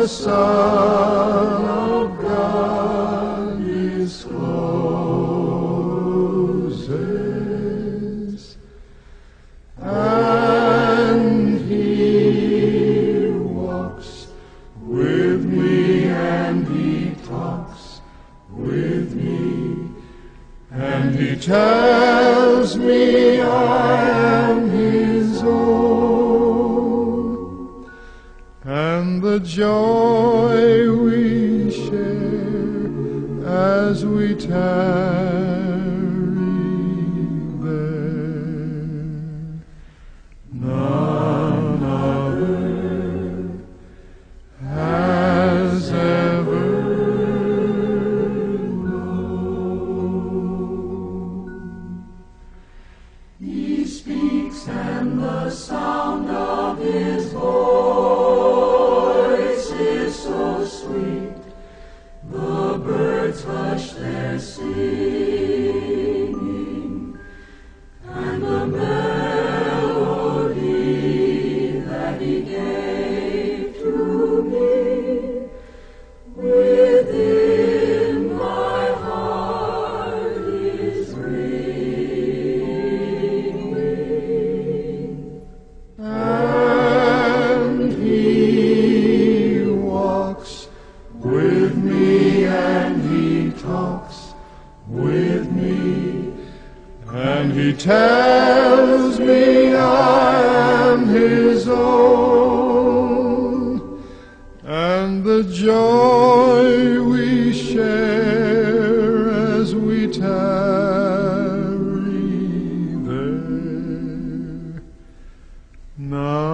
the Son of God discloses, and he walks with me, and he talks with me, and he tells me I am his own, and the joy we share as we tarry there, none other has ever known. He speaks, and the sound of his voice is so sweet. The birds hush their singing, and the melody that he gave to me within my heart is ringing. And he walks with me, and he talks with me, and he tells me I am his own, and the joy we share as we tarry there, now